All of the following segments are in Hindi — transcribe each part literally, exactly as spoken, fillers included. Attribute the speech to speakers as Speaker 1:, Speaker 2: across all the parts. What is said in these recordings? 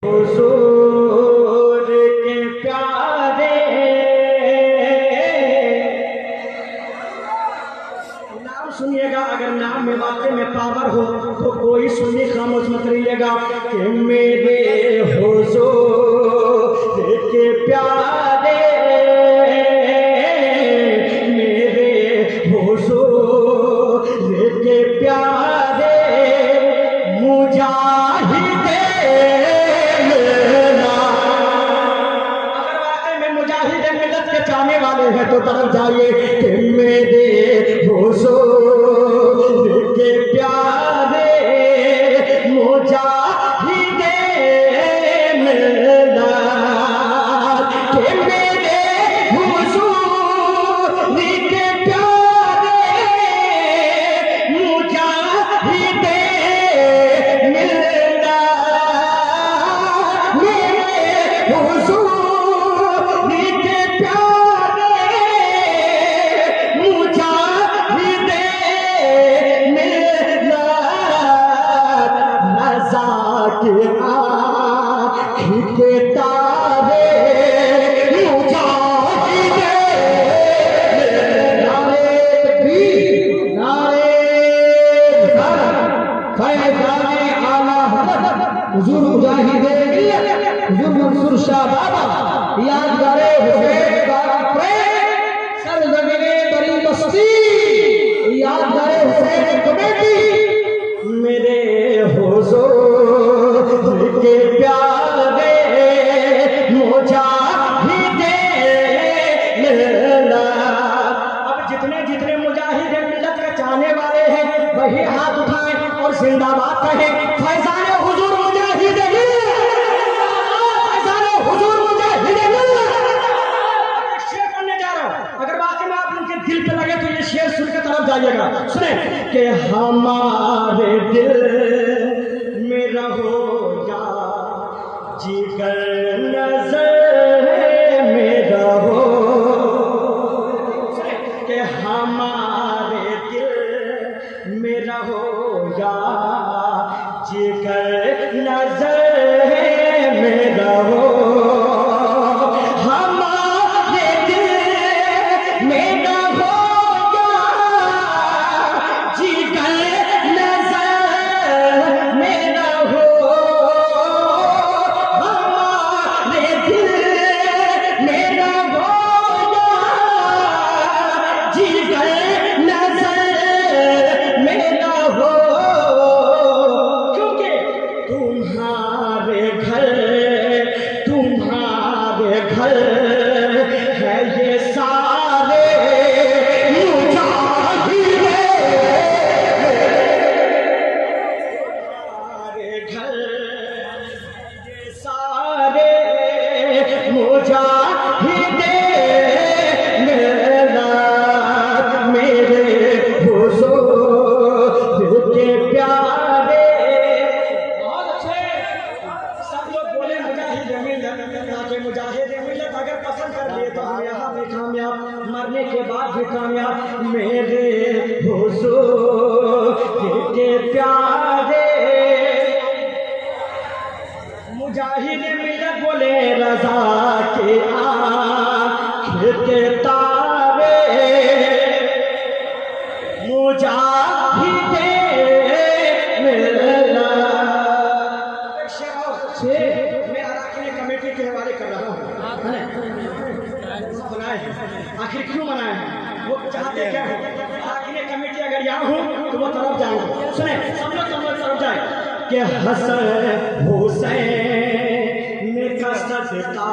Speaker 1: हुजूर के प्यारे नाम सुनिएगा। अगर नाम में वाकई में पावर हो तो कोई सुनने खामोश मत रहिएगा कि मेरे हुजूर के प्यारे, मेरे हुजूर के प्यारे मुजाहिदे चाहने वाले हैं तो तरफ जाइए कि मेरे हुजूर के प्यारे मुजाहिदे मिल्लत, कि मेरे हुजूर के प्यारे मुजाहिदे मिल्लत, मेरे हुजूर के तारे मुजाहिदे, नारे तकबीर, नारे फैज़ाने आला हुजूर मुजाहिदे मिल्लत हुजूर मंसूर शाह बाबा यादगारे हुसैन का प्रेम सरज़मीने बड़ी बस्ती यादगारे हुसैन कमेटी मेरे हुजूर के प्यारे मुजाहिदे मिल्लत। अब जितने जितने मुजाहिदे मिल्लत के चाहने वाले हैं वही हाथ उठाएं और जिंदाबाद कहें, फैज़ाने हुजूर मुजाहिदे मिल्लत, फैज़ाने हुजूर मुजाहिदे मिल्लत। एक शेर पढ़ने जा रहा हूं, अगर वाकई में आप उनके दिल पे लगे तो ये शेर सुन के तरफ जाइएगा। सुने कि हमारे दिल में रहो जिगर नजर में रहो, कि हमारे दिल में रहो या जिगर नजर में रहो, हमारे दिल में रहो या जिगर नजर में रहो, तुम्हारे घर तुम्हारे घर है ये सारे मुजाहिदे, तुम्हारे घर ये सारे मुजाहिदे मिल्लत, मेरे हुजूर के प्यारे। मुजाहिदे मिल्लत अगर पसंद कर लिए तो हम यहाँ भी कामयाब, मरने के बाद भी कामयाब। मेरे हुजूर के प्यारे मुजाहिदे मिल्लत बोले रज़ा के आँख के तारे मुजाहिदे मिल्लत। कमेटी के हवाले कर रहा हूँ, आखिर क्यों मनाए हैं, वो चाहते क्या है। आखिर कमेटी अगर यहाँ हो तो वो तरफ जाएंगे। सुने सब लोग सब लोग तरफ जाए कि हसन हुसैन का सदका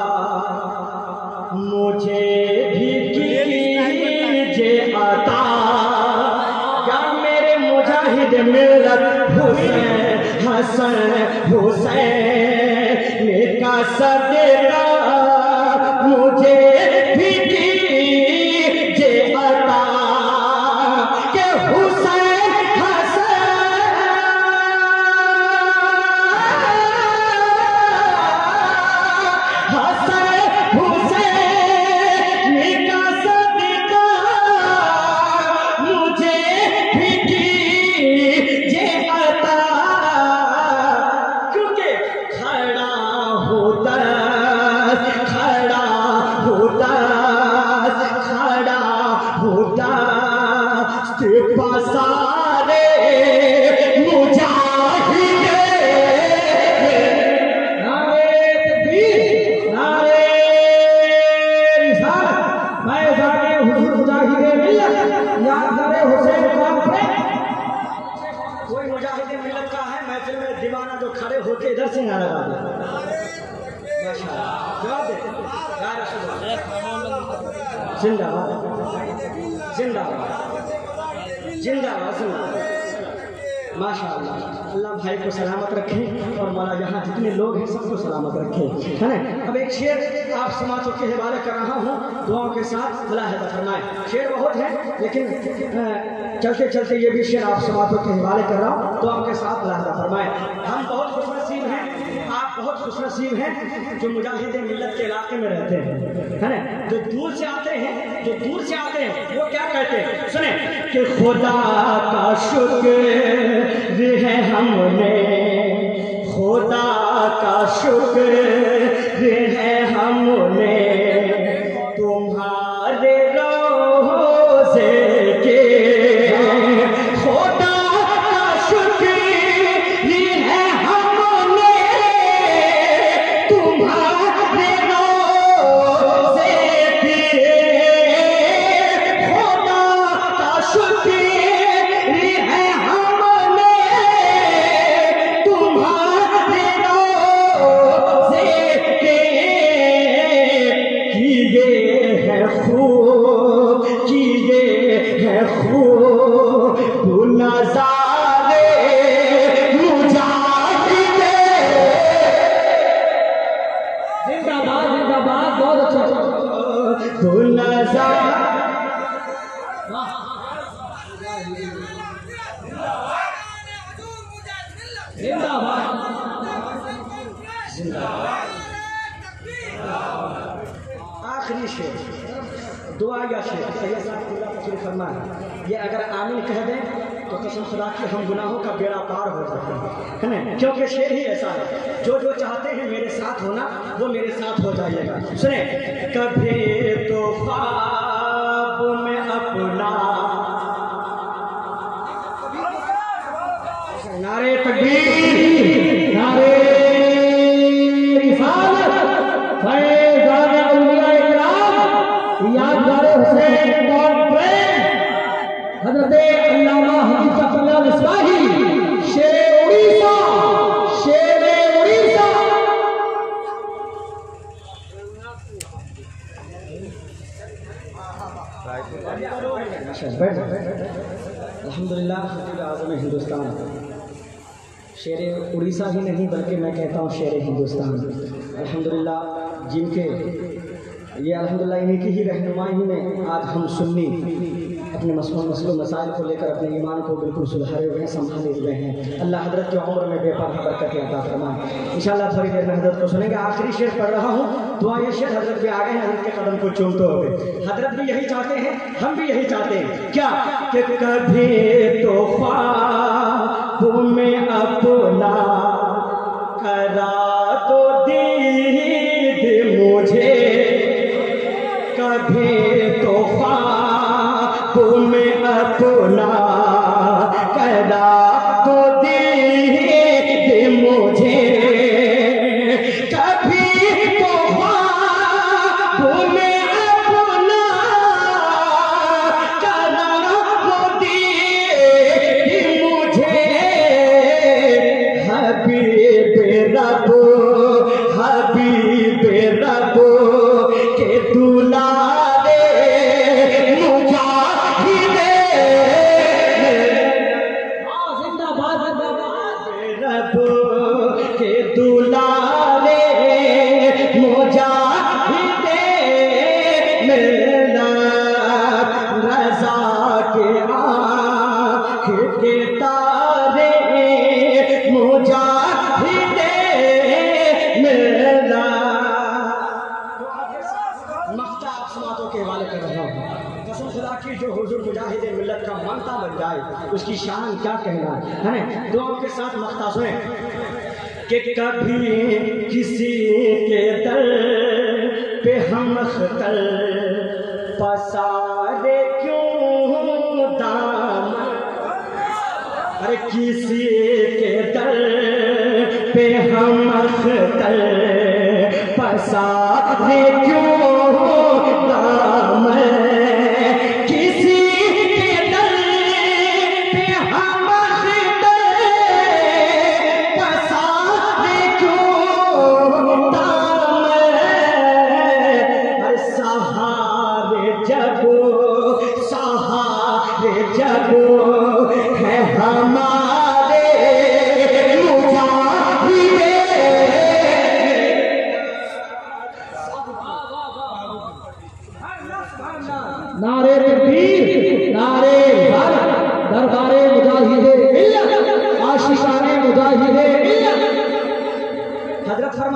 Speaker 1: मुझे भी कीजिए अता, क्या मेरे मुजाहिद मिल्लत हुसैन हसन हुसैन का सदका मुझे भी कीजिए अता, के हुसैन हसन हसन हुसैन का सदका मुझे भी कीजिए अता, क्योंकि खड़ा लगा दे। माशाअल्लाह, जवाब दे या रसूल अल्लाह। जिंदाबाद जिंदाबाद जिंदाबाद जिंदाबाद। माशाअल्लाह, अल्लाह भाई को सलामत रखे और मौला यहाँ जितने लोग हैं सबको सलामत रखे, है ना। अब एक शेर आप समाजों के हवाले कर रहा हूँ दुआओं के साथ, अल्लाह हिदायत फरमाए। शेर बहुत है लेकिन चलते चलते ये भी शेर आप समाजों के हवाले कर रहा हूँ दुआओं के साथ, अल्लाह हिदायत फरमाए। हम बहुत खुशनसीब हैं, आप बहुत खुशनसीब हैं जो मुजाहिद मिल्लत के इलाके में रहते हैं, है ना। जो दूर से आते हैं जो दूर से आते हैं वो क्या कहते हैं, सुने कि खुदा का शुक्र है हमने, खुदा का शुक्र है हमने, तुम्हारे रोज़े के, खुदा का शुक्र है हमने, तुम्हारे रोज़े के, खुदा का शुक्र है हमने, तुम्हारे रोज़े के, किए है खूब किए है खूब तू नज़ारे मुजाहिदे। जिंदाबाद जिंदाबाद, बहुत अच्छा। तू नज़ारे जिंदाबाद जिंदाबाद। आखिरी शेर दुआ या शेर सैयद साहब फरमाए, ये अगर आमीन कह दें तो कसम खुदा की हम गुनाहों का बेड़ा पार हो जाते हैं, है ना। क्योंकि शेर ही ऐसा है, जो जो चाहते हैं मेरे साथ होना वो मेरे साथ हो जाइएगा। सुने, कभी तो ख्वाब में अपना, नारे तकबीर, नारे रिसालत, फैज़ान औलिया इकराम, यादगार हुसैन कॉन्फ्रेंस, हज़रत अल्लामा हकीकतुल्लाह मिसबाही, शेर उड़ीसा, शेर उड़ीसा। अल्हम्दुलिल्लाह खतीब आज़म हिंदुस्तान, शेर उड़ीसा ही नहीं बल्कि मैं कहता हूँ शेर हिंदुस्तान। अल्हम्दुलिल्लाह जिनके ये अल्हम्दुलिल्लाह इन्हीं की ही रहनुमाई में आज हम सुन्नी अपने मसलों मसलों मसाइल को लेकर अपने ईमान को बिल्कुल सुधारे हुए हैं, संभाले हुए हैं। अल्लाह हज़रत की उम्र में बेपनाह बरकत अता फरमाए। इंशाअल्लाह थोड़ी देर में हज़रत को सुनेंगे। आखिरी शेर पढ़ रहा हूँ, दुआ ये शेर हज़रत भी आ गए हैं, हज़रत के कदम को चूमते हुए। हज़रत भी यही चाहते हैं, हम भी यही चाहते हैं, क्या कि कभी तो ख्वाब में अपना करा दो दीद मुझे, कभी तो ख्वाब में अपना करा दो दीद मुझे, कभी तो ख्वाब में अपना करा दो दीद मुझे, हबीब रब हबीब रब के दुलारे मुजाहिदे, जिंदाबाद जिंदाबाद, रब के दुलारे मुजाहिदे, मेरा रज़ा के आँख के तारे मुजाहिदे, मेरा मख्ता आप समातों के हवाले कर रहा हूँ। कसम खुदा की जो हुजूर मुजाहिद मिल्लत का मानता बन जाए उसकी शान क्या कहना है ना। दुआओं के साथ मख्ता सुने कि कभी किसी के दर पे हम अख्तर पसारे क्यों दाम, अरे किसी के दर पे हम अख्तर पसारे क्यों दाम, किसी के दर पे हम अख्तर पसारे क्यों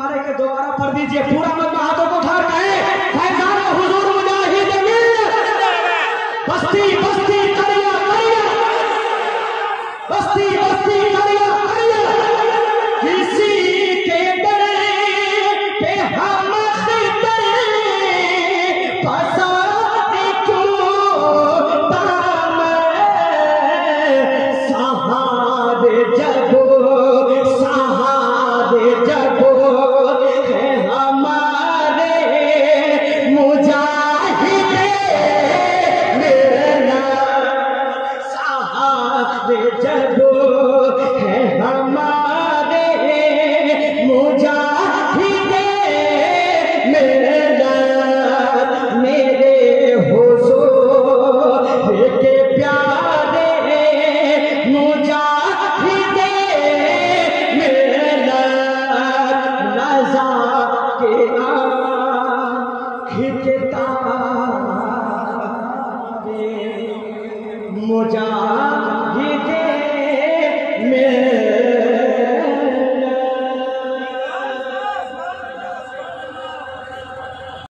Speaker 1: नारे के दोबारा पढ़ दीजिए, पूरा मत हाथों को उठा कहे फैजान हुजूर मुजाहिद बस्ती बस्ती करिया करिया बस्ती बस्ती करिया करिया किसी के डरे पे हम फसाते क्यों ताम सहारे जगो सहारे जगो है हमारे मुजाहिदे मेरा सहारे जगो है हमारे मुजाहिदे मेरा मेरे हुजूर के प्यारे मुजाहिदे मेरा रज़ा के आँखी के तारे मुजाहिदे मेरा